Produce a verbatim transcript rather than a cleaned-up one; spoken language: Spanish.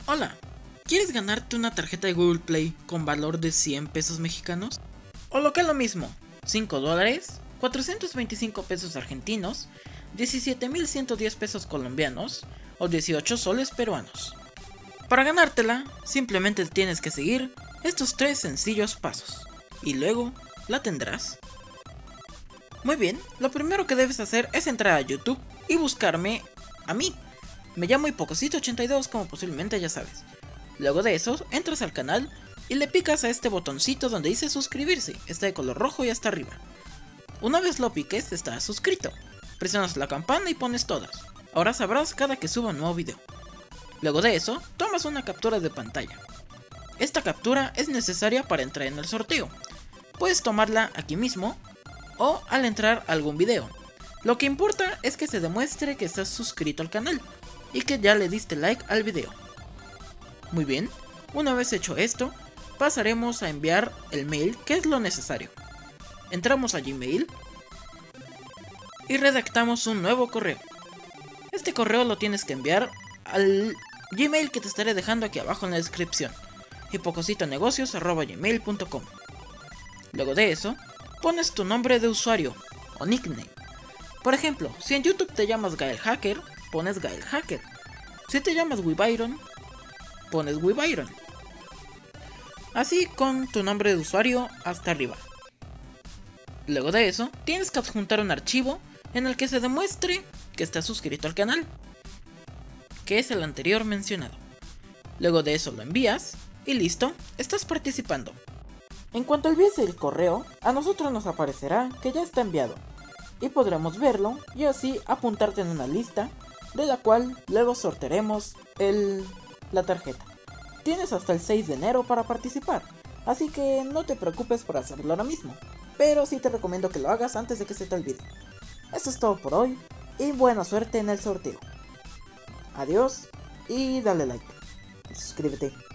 Hola, ¿quieres ganarte una tarjeta de Google Play con valor de cien pesos mexicanos? O lo que es lo mismo, cinco dólares, cuatrocientos veinticinco pesos argentinos, diecisiete mil ciento diez pesos colombianos o dieciocho soles peruanos. Para ganártela, simplemente tienes que seguir estos tres sencillos pasos, y luego la tendrás. Muy bien, lo primero que debes hacer es entrar a YouTube y buscarme a mí. Me llamo Hipocosito ochenta y dos, como posiblemente ya sabes. Luego de eso, entras al canal y le picas a este botoncito donde dice suscribirse, está de color rojo y hasta arriba. Una vez lo piques, estás suscrito. Presionas la campana y pones todas. Ahora sabrás cada que suba un nuevo video. Luego de eso, tomas una captura de pantalla. Esta captura es necesaria para entrar en el sorteo. Puedes tomarla aquí mismo o al entrar a algún video. Lo que importa es que se demuestre que estás suscrito al canal y que ya le diste like al video. Muy bien, una vez hecho esto, pasaremos a enviar el mail, que es lo necesario. Entramos a Gmail y redactamos un nuevo correo. Este correo lo tienes que enviar al Gmail que te estaré dejando aquí abajo en la descripción, hipocositonegocios arroba gmail punto com. Luego de eso, pones tu nombre de usuario o nickname. Por ejemplo, si en YouTube te llamas Gael Hacker, pones Gael Hacker. Si te llamas Wibyron, pones Wibyron. Así con tu nombre de usuario hasta arriba. Luego de eso, tienes que adjuntar un archivo en el que se demuestre que estás suscrito al canal, que es el anterior mencionado. Luego de eso lo envías y listo, estás participando. En cuanto envíes el correo, a nosotros nos aparecerá que ya está enviado y podremos verlo y así apuntarte en una lista de la cual luego sortearemos el, la tarjeta. Tienes hasta el seis de enero para participar, así que no te preocupes por hacerlo ahora mismo, pero sí te recomiendo que lo hagas antes de que se te olvide. Eso es todo por hoy y buena suerte en el sorteo. Adiós y dale like. Suscríbete.